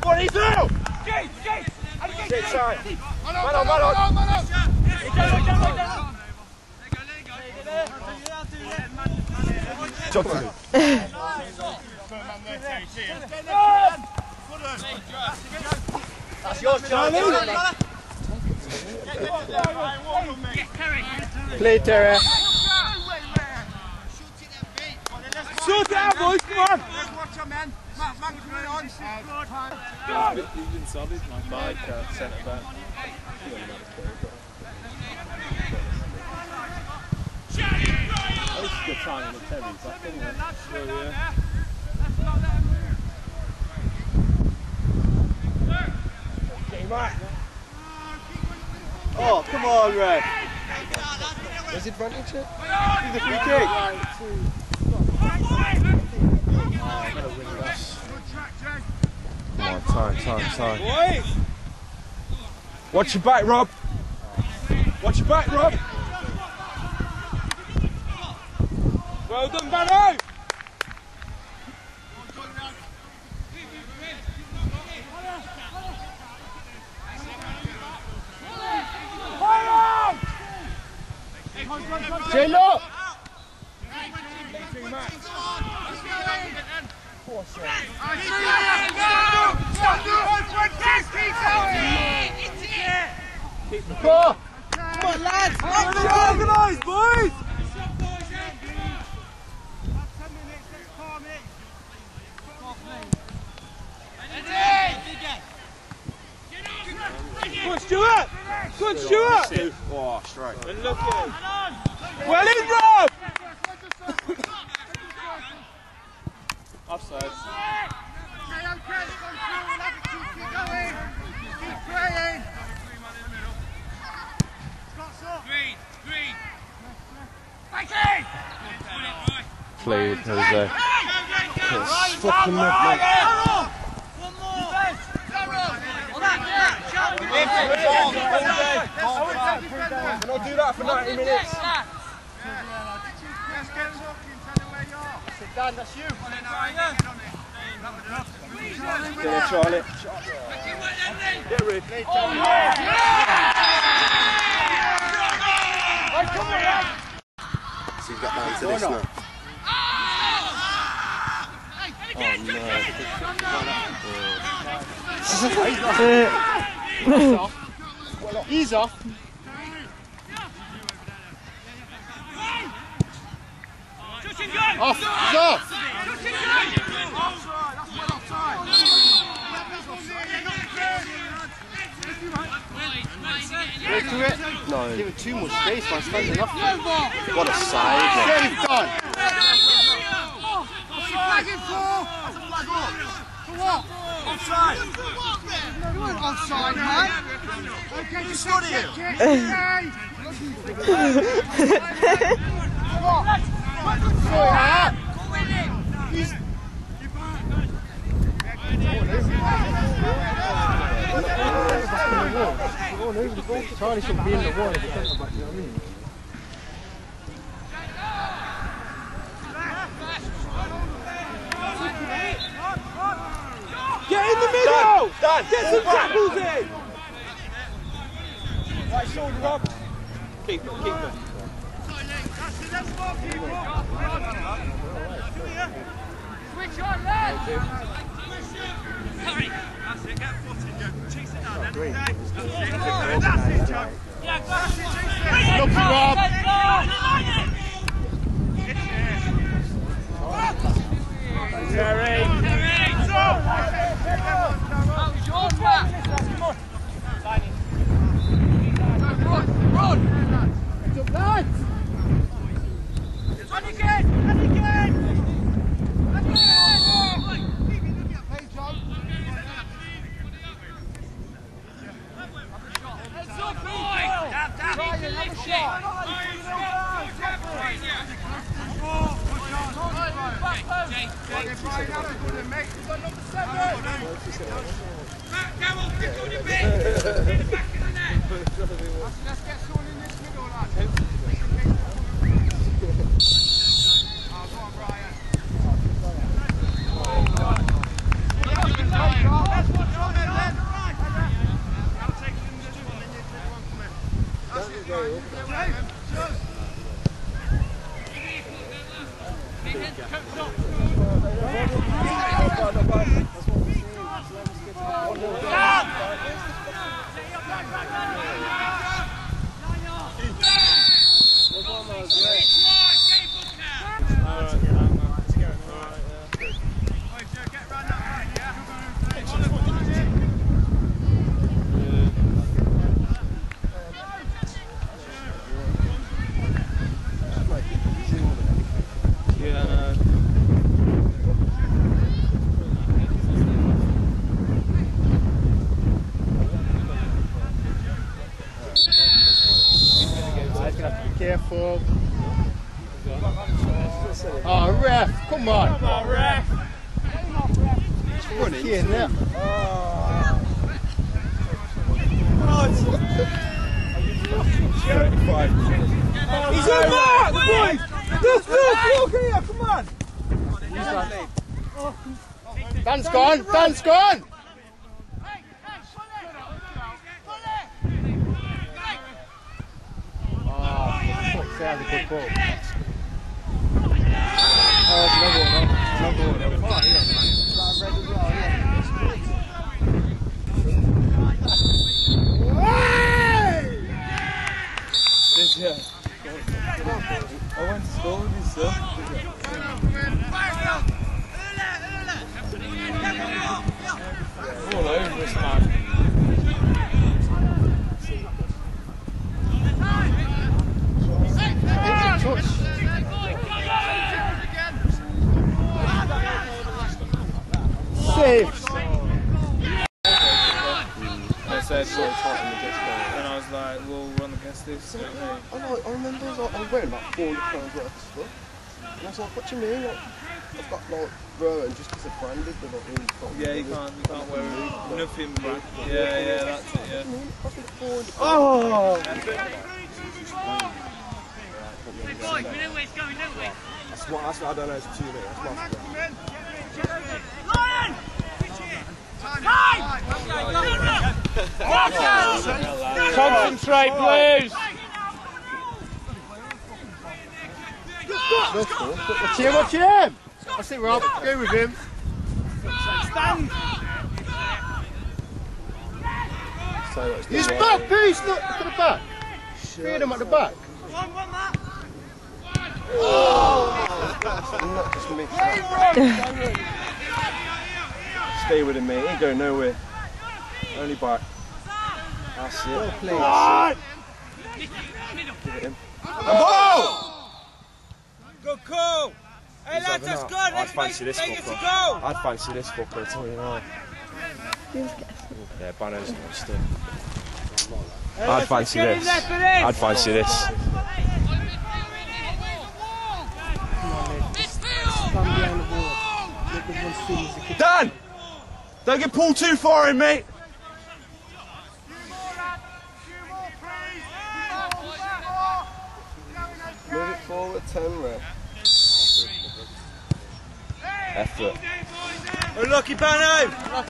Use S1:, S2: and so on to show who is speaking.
S1: What is it? Shit, sorry. Man on. Johnson. That's yours, Charlie. Play, Terry. Sort it out, boys, come on! Watch your man. Mark's going on.
S2: He's been solid, man. By centre back. It's a good time in the Terry's back, isn't it? Sure, yeah.
S1: Oh, come on, Red. Where's the advantage it? The free kick. Come on, time. Watch your back, Rob. Watch your back, Rob. Well done, Barrow. Chin up! Keep the core! Come on, lads! Organised, boys! Come on, Stuart! Come on, Stuart!
S3: Oh, straight.
S1: And look at well in, Rob!
S2: Offside.
S1: Played, Jose. It's fucking mad, mate. And I'll do that for 90 minutes. Sit down, that's you. Get it, Charlie. Get rid.
S3: So you've got down to this now.
S1: He's off. Off. He's off. Go to it. No. Give it too much space by standing up. What a save. Save done. What's he flagging for? That's a flag off. For what? Offside. You weren't offside, man. Okay, just got it. Charlie should be in the water, but you know what I mean? Get in the middle! Dan, get some tackles in! Right shoulder, Rob. Keep them. Switch on, lads! Hurry! That's it, get foot in, Joe. Chase it down then. That's it, Joe. That's it, Chase it. Look, Rob! Terry! That was your pass! Come on! Run! It's up, lads! And again! Let's get someone in this middle, lads. Go on, Brian. Careful. Oh, ref, come on.
S2: Come on, ref.
S1: Running in there.
S2: He's on mark, boys! Look here, come on!
S1: Dan's gone, Dan's gone! That was a good ball. Oh, it's no ball.
S2: I went to school with his son. All over this man.
S1: Save!
S2: I said, and I was like, we'll run against this.
S3: I remember I was wearing like £400 worth of stuff. And I was like, what do you mean? Like, I've got like Rowan just because they're branded, they're not really
S2: Yeah, you can't wear nothing brand. Yeah, that's it, yeah.
S3: Oh!
S4: Hey boys, we know where it's going, don't we?
S3: That's what I don't know, it's 2 minutes. That's my
S4: Lion!
S2: Concentrate, please!
S1: Watch him! That's it, Rob. Go with him.
S2: Stand!
S1: He's back, Peace! Look at the back. Feed him at the back.
S3: Stay with him, mate. He ain't going nowhere. Only back. That's it. Well played. Give it him.
S2: Oh! Good call! Hey lads, that's good!
S3: I'd fancy this fucker. I'd fancy this fucker, I tell you now. Yeah, Banno's not still. I'd fancy this. I'd fancy this. Dan! Don't get pulled too far in, mate! Move it forward 10, ref. Effort.
S2: Unlucky, Banno!